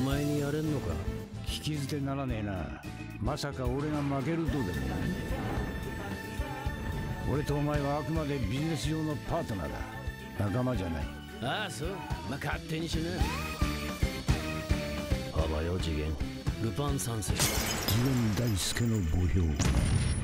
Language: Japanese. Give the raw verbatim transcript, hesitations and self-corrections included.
前にやれんのか。 聞き捨てならねえな。まさか俺が負けるとでも。俺とお前はあくまでビジネス上のパートナーだ。仲間じゃない。 ああ、そう。まあ、勝手にしな。幅よ次元、ルパン三世、 次元大介の墓標。